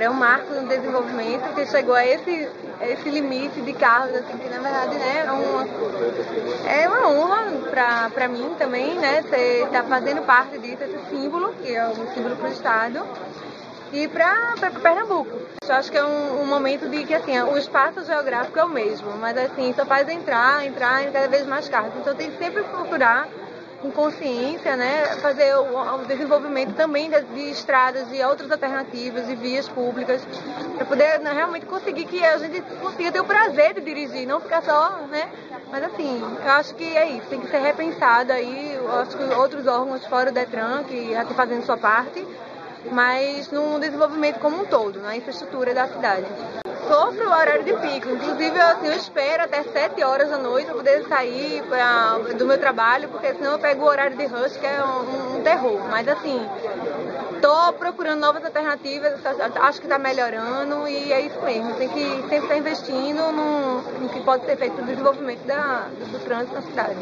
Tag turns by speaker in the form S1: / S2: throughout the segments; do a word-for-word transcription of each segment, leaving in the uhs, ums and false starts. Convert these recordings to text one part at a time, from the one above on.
S1: é um marco no desenvolvimento que chegou a esse, a esse limite de carros, assim, que na verdade, né, é uma, é uma honra para mim também, né, estar tá fazendo parte disso, esse símbolo, que é um símbolo para o Estado, e para Pernambuco. Eu acho que é um, um momento de que, assim, o espaço geográfico é o mesmo, mas, assim, só faz entrar, entrar em cada vez mais carros. Então tem que sempre procurar com consciência, né, fazer o, o desenvolvimento também de, de estradas e outras alternativas e vias públicas para poder, né, realmente conseguir que a gente consiga ter o prazer de dirigir, não ficar só, né, mas assim, eu acho que é isso, tem que ser repensado aí, eu acho que outros órgãos fora o Detran, que já estão fazendo sua parte, mas no desenvolvimento como um todo, na infraestrutura da cidade. Sofro o horário de pico, inclusive eu, assim, eu espero até sete horas da noite para poder sair pra, do meu trabalho, porque senão eu pego o horário de rush, que é um, um terror. Mas assim, estou procurando novas alternativas, acho que está melhorando e é isso mesmo, tem que sempre estar investindo no, no que pode ser feito para o desenvolvimento da, do, do trânsito na cidade.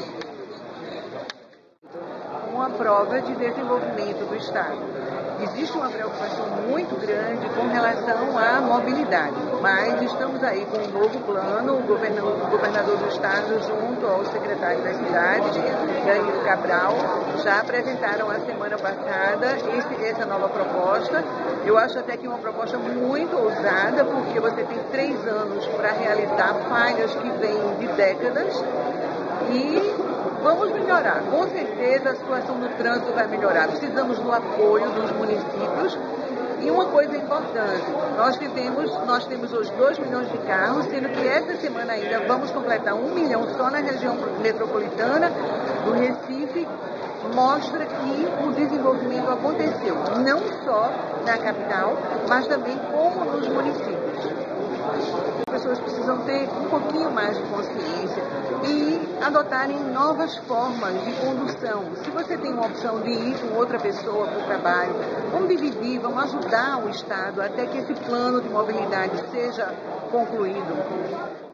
S2: Uma prova de desenvolvimento do Estado. Existe uma preocupação muito grande com relação à mobilidade, mas estamos aí com um novo plano, o governador, o governador do Estado junto ao secretário das cidades, Danilo Cabral, já apresentaram a semana passada esse, essa nova proposta. Eu acho até que uma proposta muito ousada, porque você tem três anos para realizar falhas que vêm de décadas e vamos melhorar. Com certeza a situação do trânsito vai melhorar. Precisamos do apoio dos municípios. E uma coisa importante, nós tivemos, nós temos hoje dois milhões de carros, sendo que essa semana ainda vamos completar um milhão só na região metropolitana do Recife, mostra que o desenvolvimento aconteceu, não só na capital, mas também como nos municípios. As pessoas precisam ter um pouquinho mais de consciência e adotarem novas formas de condução. Se você tem uma opção de ir com outra pessoa para o trabalho, vamos dividir, vamos ajudar o Estado até que esse plano de mobilidade seja concluído.